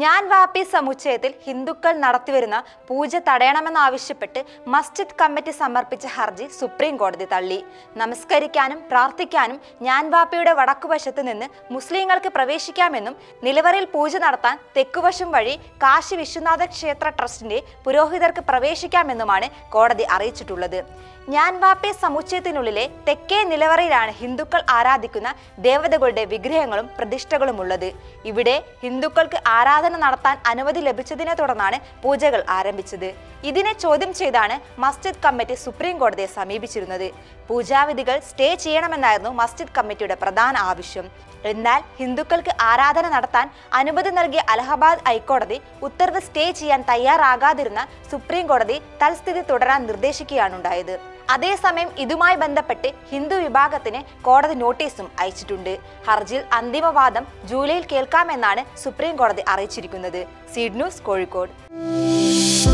ഞാൻ വാപ്പി സമുച്ചയത്തിൽ ഹിന്ദുക്കൾ നടത്തിവരുന്ന പൂജ തടയണമെന്നാവശ്യപ്പെട്ട് മസ്ജിദ് കമ്മിറ്റി സമർപ്പിച്ച ഹർജി സുപ്രീം കോടതി തള്ളി. നമസ്കരിക്കാനും പ്രാർത്ഥിക്കാനും ഞാൻ വാപ്പിയുടെ വടക്കുവശത്ത് നിന്ന് മുസ്ലിങ്ങൾക്ക് പ്രവേശിക്കാമെന്നും നിലവറയിൽ പൂജ നടത്താൻ തെക്കുവശം വഴി കാശി വിശ്വനാഥ ക്ഷേത്ര ട്രസ്റ്റിന്റെ പുരോഹിതർക്ക് പ്രവേശിക്കാമെന്നുമാണ് കോടതി അറിയിച്ചിട്ടുള്ളത്. ഞാൻ വാപ്പി സമുച്ചയത്തിനുള്ളിലെ തെക്കേ നിലവറയിലാണ് ഹിന്ദുക്കൾ ആരാധിക്കുന്ന ദേവതകളുടെ വിഗ്രഹങ്ങളും പ്രതിഷ്ഠകളും ഉള്ളത്. ഇവിടെ ഹിന്ദുക്കൾക്ക് ആരാധന നടത്താൻ അനുമതി ലഭിച്ചതിനെ തുടർന്നാണ് പൂജകൾ ആരംഭിച്ചത്. ഇതിനെ ചോദ്യം ചെയ്താണ് മസ്ജിദ് കമ്മിറ്റി സുപ്രീം കോടതിയെ സമീപിച്ചിരുന്നത്. പൂജാവിധികൾ സ്റ്റേ ചെയ്യണമെന്നായിരുന്നു മസ്ജിദ് കമ്മിറ്റിയുടെ പ്രധാന ആവശ്യം. എന്നാൽ ഹിന്ദുക്കൾക്ക് ആരാധന നടത്താൻ അനുമതി നൽകിയ അലഹബാദ് ഹൈക്കോടതി ഉത്തരവ് സ്റ്റേ ചെയ്യാൻ തയ്യാറാകാതിരുന്ന സുപ്രീം കോടതി തൽസ്ഥിതി തുടരാൻ നിർദ്ദേശിക്കുകയാണുണ്ടായത്. അതേസമയം ഇതുമായി ബന്ധപ്പെട്ട് ഹിന്ദു വിഭാഗത്തിന് കോടതി നോട്ടീസും അയച്ചിട്ടുണ്ട്. ഹർജിയിൽ അന്തിമവാദം ജൂലൈയിൽ കേൾക്കാമെന്നാണ് സുപ്രീം കോടതി അറിയിച്ചിരിക്കുന്നത്. Seed news, Kozhikode.